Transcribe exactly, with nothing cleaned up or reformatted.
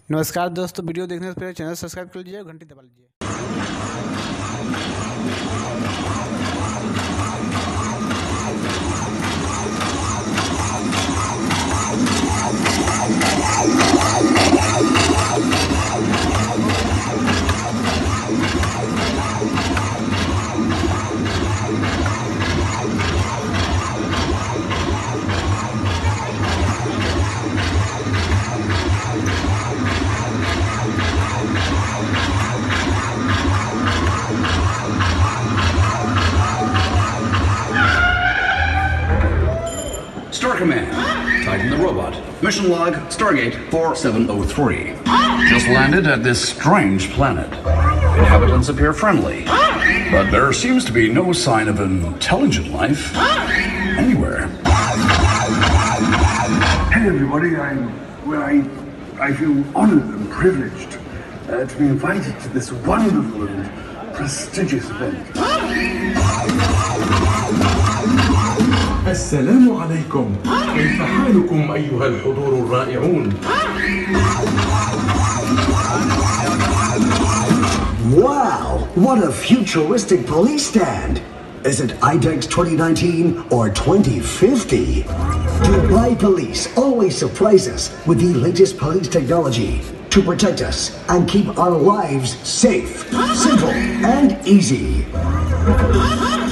नमस्कार दोस्तों, वीडियो देखने से पहले चैनल सब्सक्राइब कर लीजिए और घंटी दबा लीजिए। Star Command, Titan the robot. Mission log, Stargate four seven zero three. Just landed at this strange planet. Inhabitants appear friendly, but there seems to be no sign of intelligent life anywhere. Hey everybody, I'm, well, I, I feel honored and privileged uh, to be invited to this wonderful and prestigious event. السلام عليكم، كيف حالكم أيها الحضور الرائعون؟ Wow, what a futuristic police stand! Is it I DEX twenty nineteen or twenty fifty? Dubai Police always surprise us with the latest police technology to protect us and keep our lives safe, simple, and easy.